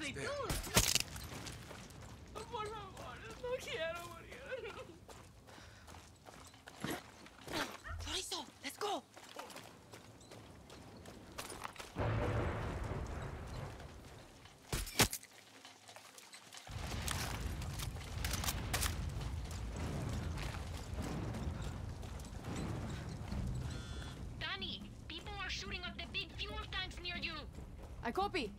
esclavitud. Por favor, no quiero morir. Chorizo, let's go. Danny, people are shooting up the big fuel tanks near you. I copy.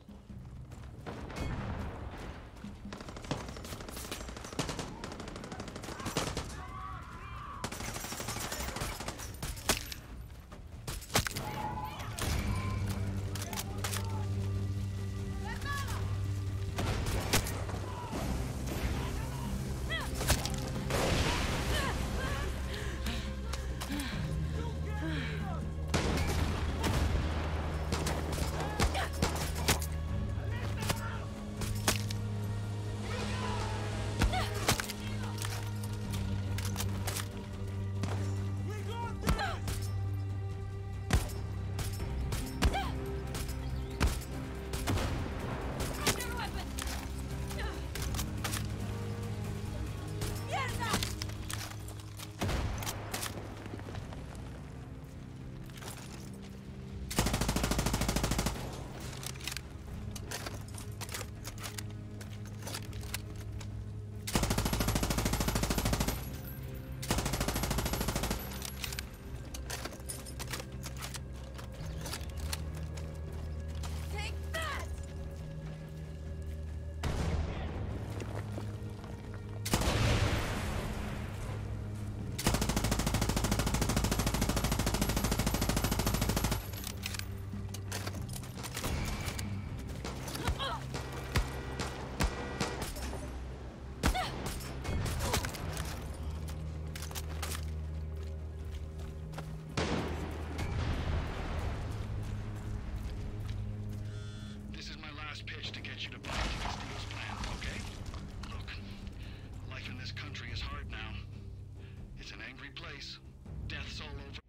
Pitch to get you to buy into Castillo's plan, okay? Look, life in this country is hard now. It's an angry place. Death's all over.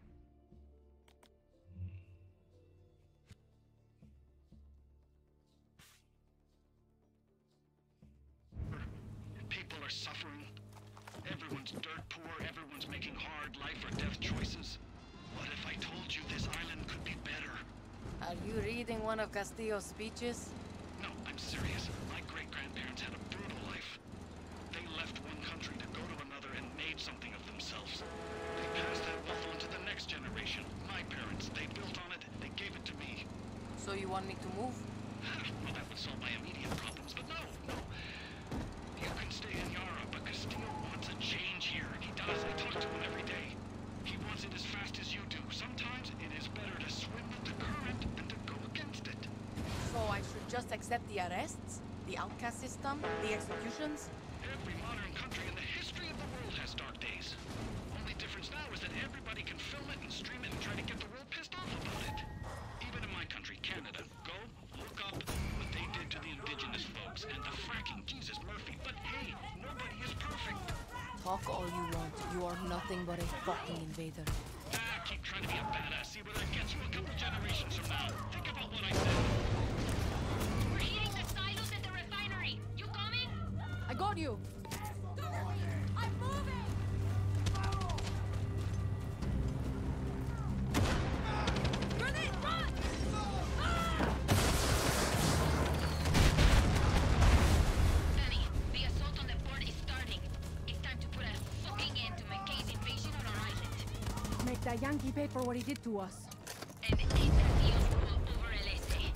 People are suffering. Everyone's dirt poor. Everyone's making hard life or death choices. What if I told you this island could be better? Are you reading one of Castillo's speeches? No, I'm serious. My great-grandparents had a brutal life. They left one country to go to another and made something of themselves. They passed that wealth on to the next generation. My parents, they built on it, they gave it to me. So you want me to move? Well, that would solve my immediate problems, but no. You can stay in Yara, but Castillo wants a change here. He does. I talk to him every day. He wants it as fast as you do. Sometimes it is better to swim with the current than to go against it. So I should just accept the arrests? The outcast system? The executions? Every modern country in the history of the world has dark days. Only difference now is that everybody can film it and stream it and try to get the world pissed off about it. Even in my country, Canada, go look up what they did to the indigenous folks and the fracking Jesus Murphy. But hey, nobody is perfect. Talk all you want. You are nothing but a fucking invader. Keep trying to be a badass. See where that gets you a couple generations from now. Think about what I said. We're hitting the silos at the refinery. You coming? I got you! I'm moving! Grenade, run! Danny, the assault on the port is starting. It's time to put a fucking end to McKay's invasion on our island. Make that Yankee pay for what he did to us. And end Castillo's rule over El Este.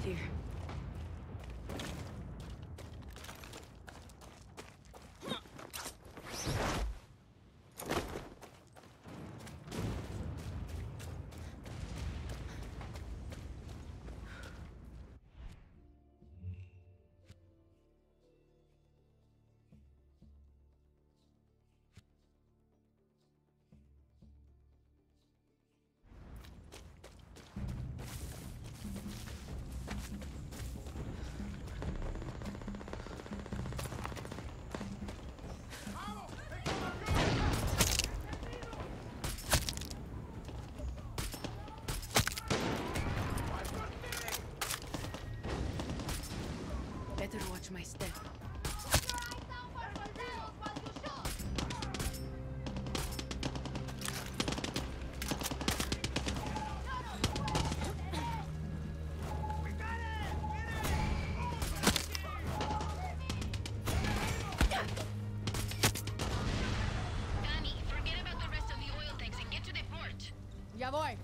here. Better watch my step. Danny, forget about the rest of the oil tanks and get to the port. Ya voy.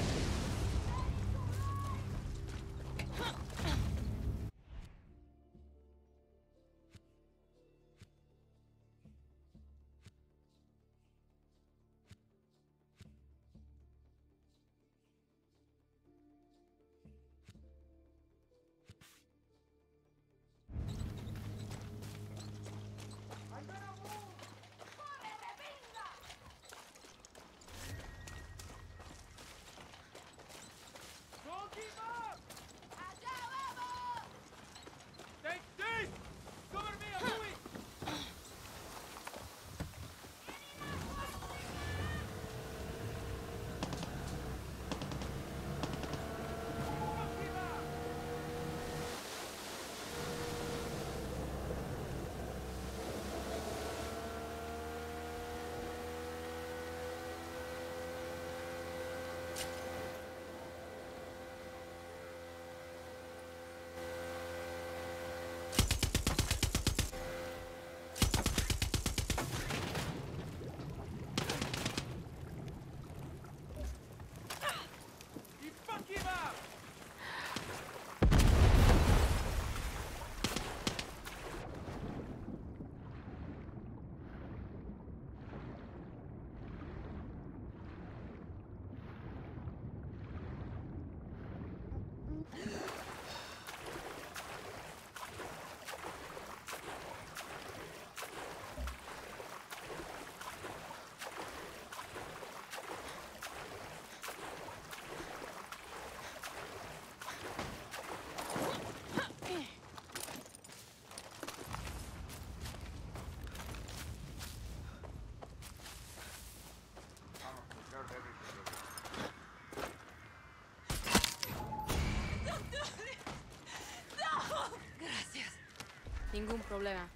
Ningún problema.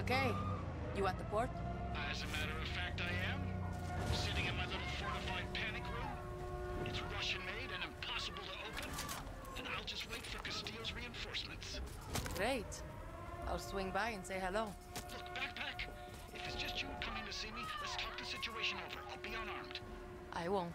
Okay. You at the port? As a matter of fact, I am. Sitting in my little fortified panic room. It's Russian-made and impossible to open. And I'll just wait for Castillo's reinforcements. Great. I'll swing by and say hello. Look, backpack. If it's just you coming to see me, let's talk the situation over. I'll be unarmed. I won't.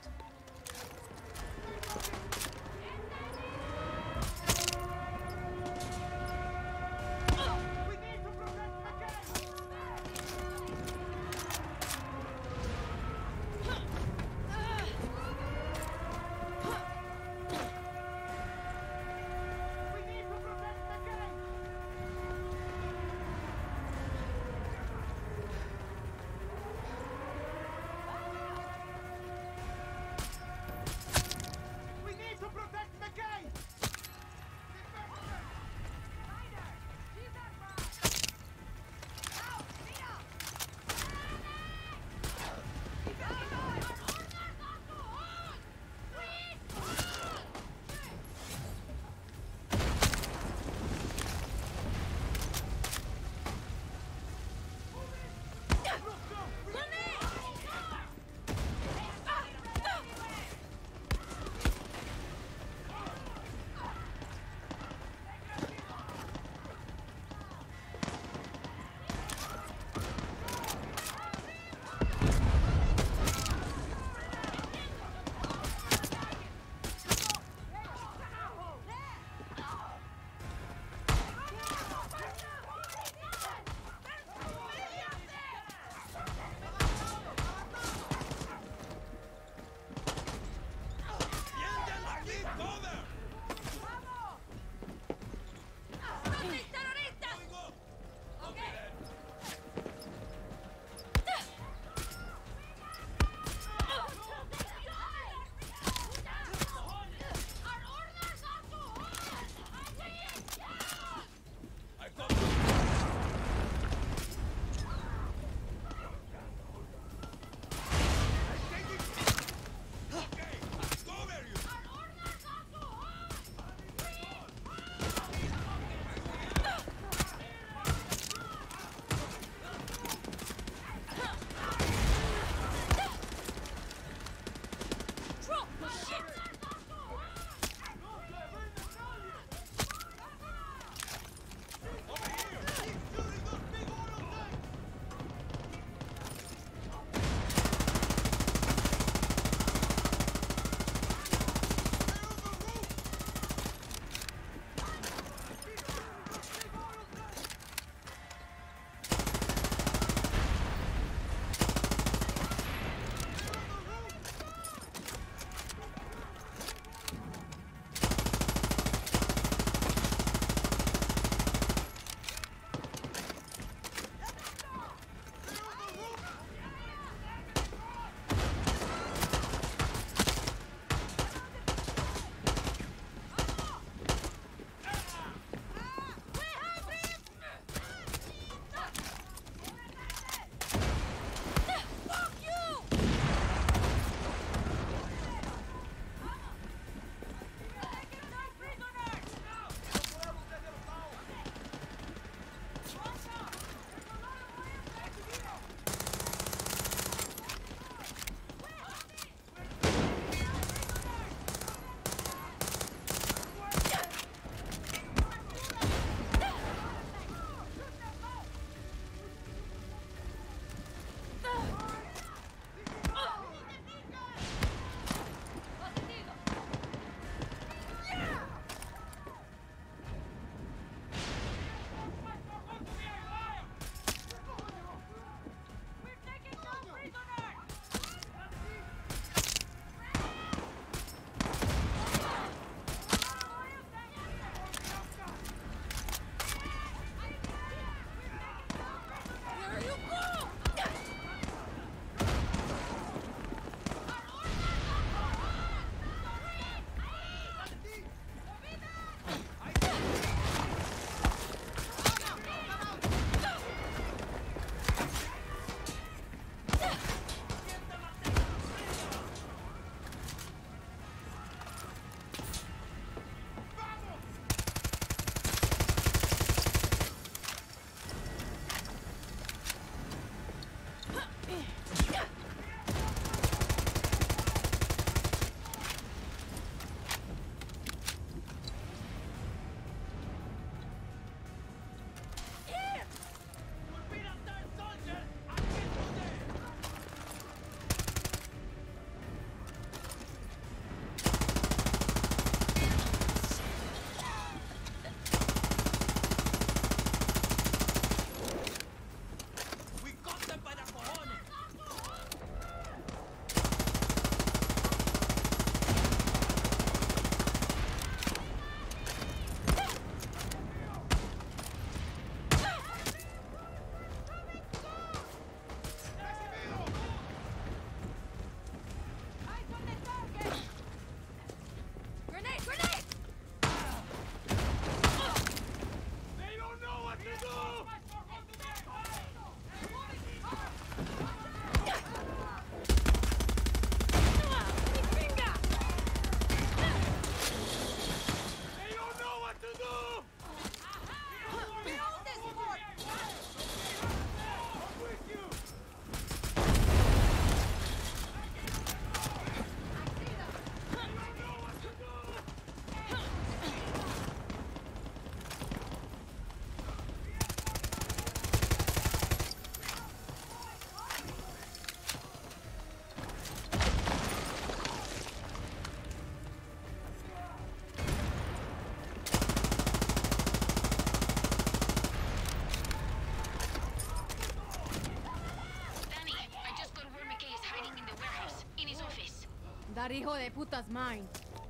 hijo de puta's mine.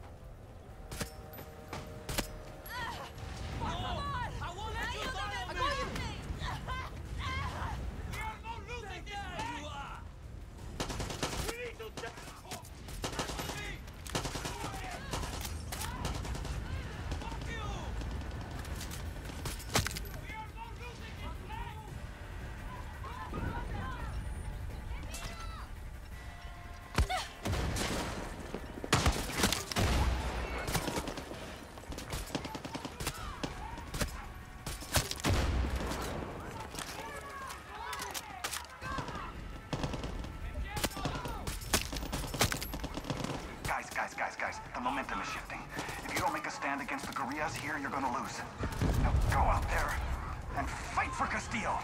Guys, the momentum is shifting. If you don't make a stand against the guerrillas here, you're gonna lose. Now go out there and fight for Castillo.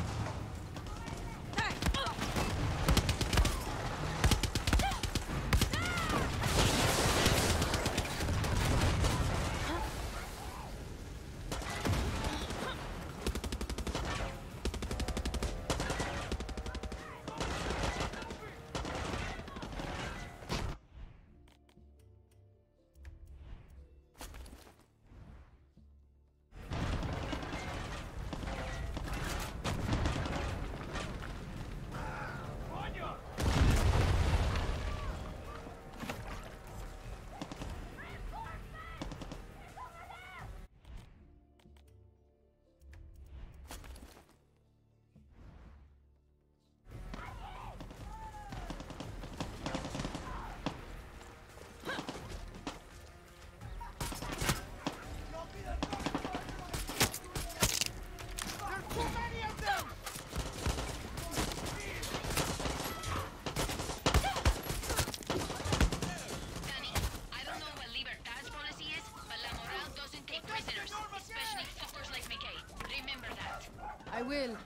I will.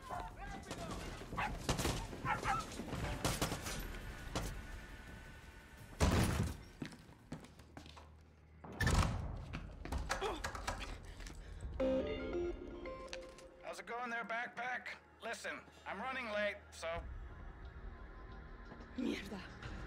How's it going there, backpack? Listen, I'm running late, so... Mierda.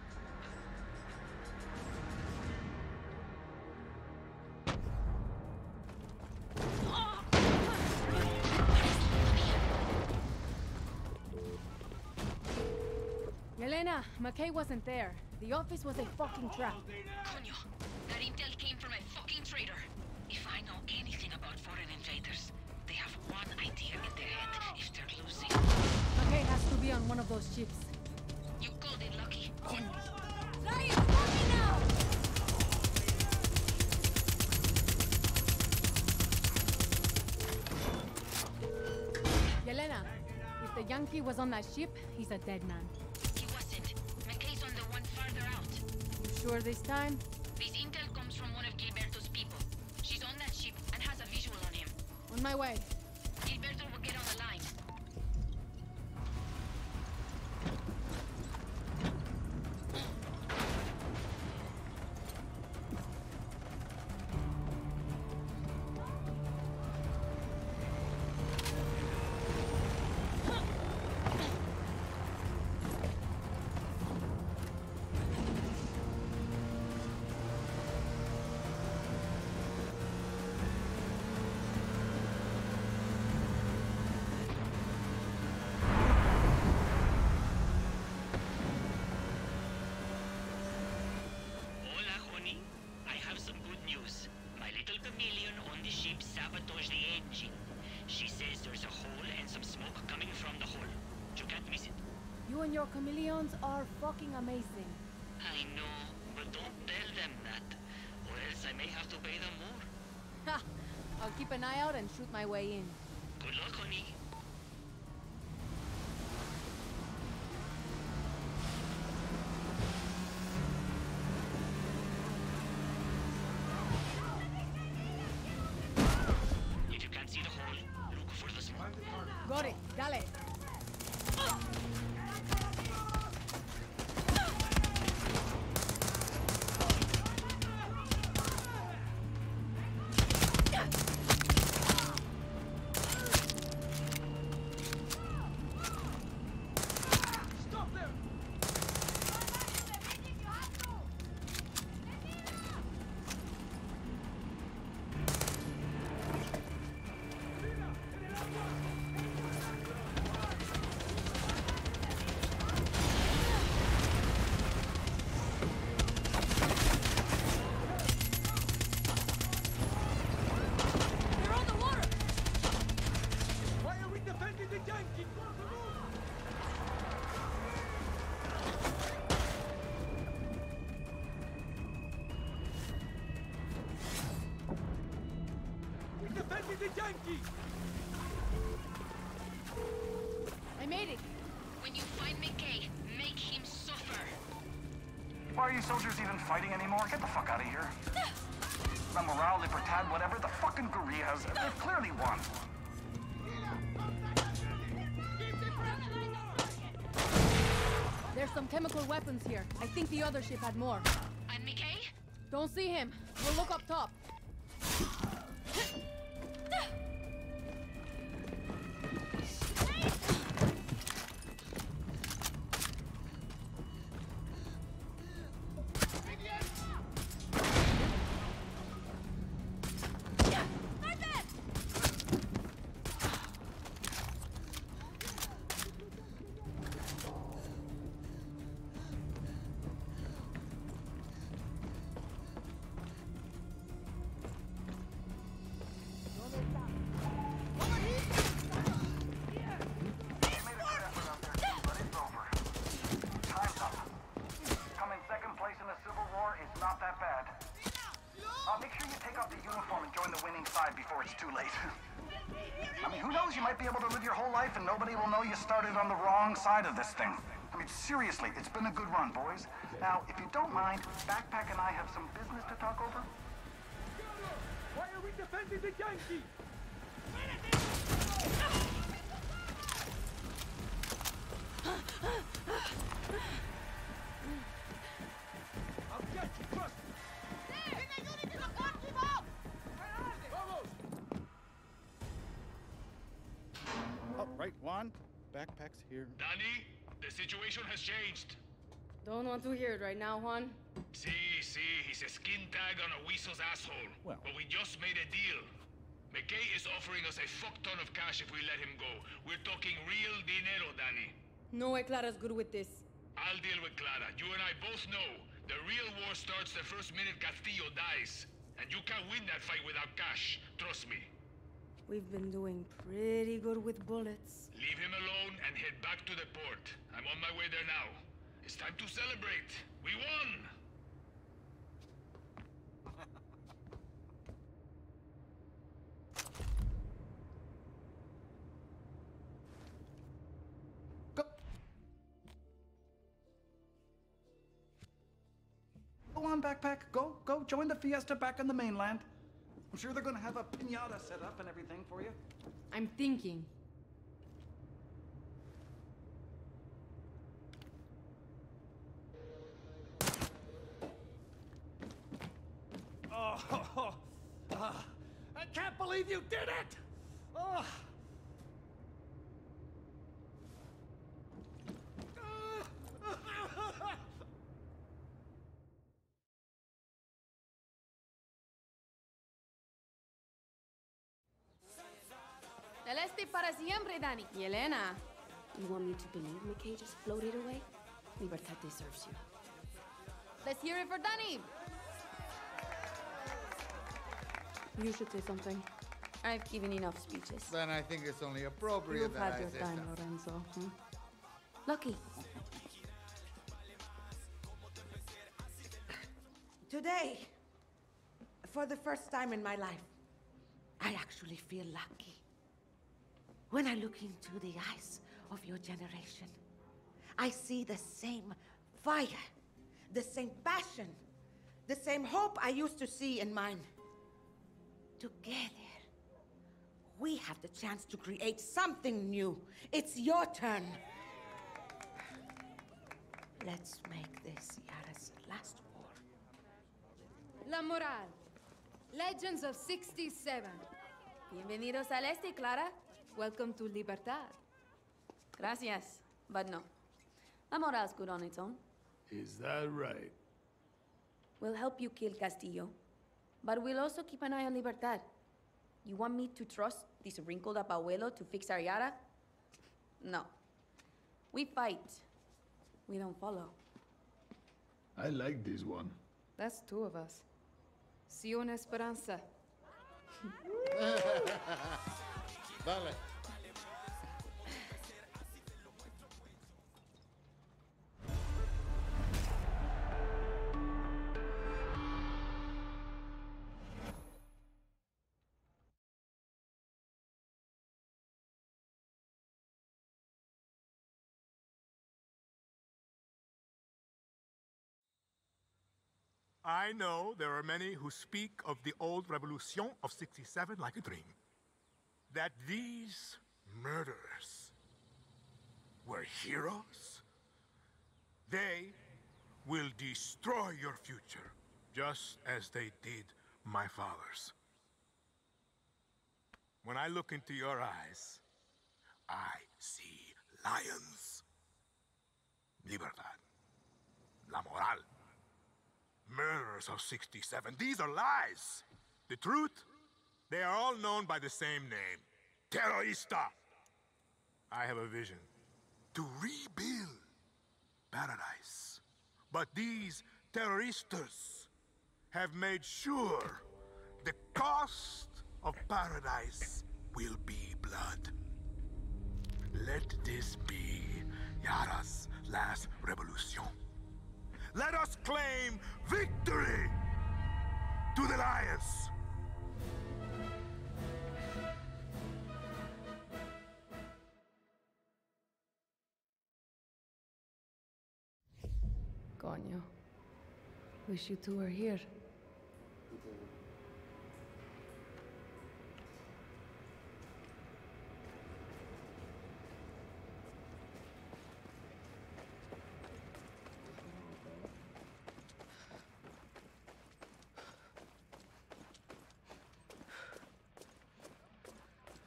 Yelena, McKay wasn't there. The office was a fucking trap. Coño, that intel came from a fucking traitor. If I know anything about foreign invaders, they have one idea in their head if they're losing. McKay has to be on one of those ships. You called it lucky. Yelena, if the Yankee was on that ship, he's a dead man. He wasn't. McKay's on the one farther out. You sure this time? This intel comes from one of Gilberto's people. She's on that ship and has a visual on him. On my way. Gilberto will get on the line. Sabotaged the engine. She says there's a hole and some smoke coming from the hole. You can't miss it. You and your chameleons are fucking amazing. I know, but don't tell them that, or else I may have to pay them more. Ha! I'll keep an eye out and shoot my way in. Good luck, honey. If you can't see the hole, look for the smoke. Got it. Dale. I made it. When you find McKay, make him suffer. Why are you soldiers even fighting anymore? Get the fuck out of here. La Morale, Libertad, whatever, the fucking guerrillas, they've clearly won. There's some chemical weapons here. I think the other ship had more. And McKay? Don't see him. We'll look up top. Make sure you take off the uniform and join the winning side before it's too late. I mean, who knows? You might be able to live your whole life and nobody will know you started on the wrong side of this thing. I mean, seriously, it's been a good run, boys. Now, if you don't mind, Backpack and I have some business to talk over. Why are we defending the Yankee? I'll get you, trust me. Oh, right, Juan. Backpack's here. Danny, the situation has changed. Don't want to hear it right now, Juan. See, he's a skin tag on a weasel's asshole. Well. But we just made a deal. McKay is offering us a fuck ton of cash if we let him go. We're talking real dinero, Danny. No way Clara's good with this. I'll deal with Clara. You and I both know the real war starts the first minute Castillo dies. And you can't win that fight without cash. Trust me. We've been doing pretty good with bullets. Leave him alone and head back to the port. I'm on my way there now. It's time to celebrate. We won! Go. Go on, Backpack. Go. Join the fiesta back on the mainland. I'm sure they're gonna have a piñata set up and everything for you. I'm thinking. I can't believe you did it! Oh. Celeste para siempre, Danny. Y Elena. You want me to believe McKay just floated away? Libertad deserves you. Let's hear it for Danny. You should say something. I've given enough speeches. Then I think it's only appropriate You've that had I your say time, something. Lorenzo. Hmm? Lucky. Today, for the first time in my life, I actually feel lucky. When I look into the eyes of your generation, I see the same fire, the same passion, the same hope I used to see in mine. Together, we have the chance to create something new. It's your turn. Let's make this Yara's last war. La Moral. Legends of 67. Bienvenidos al este, Clara. Welcome to Libertad. Gracias, but no. La Moral's good on its own. Is that right? We'll help you kill Castillo, but we'll also keep an eye on Libertad. You want me to trust this wrinkled up abuelo to fix our Yara? No. We fight. We don't follow. I like this one. That's two of us. See you in Esperanza. Dale. I know there are many who speak of the old Revolution of '67 like a dream. That these murderers were heroes? They will destroy your future, just as they did my father's. When I look into your eyes, I see lions. Libertad. La moral. Murderers of '67. These are lies. The truth? They are all known by the same name. Terrorista. I have a vision. To rebuild paradise. But these terroristas have made sure the cost of paradise will be blood. Let this be Yara's last revolution. Let us claim victory to the lions! Coño. Wish you two were here.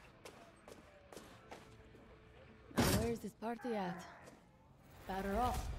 Now where's this party at? Batter off.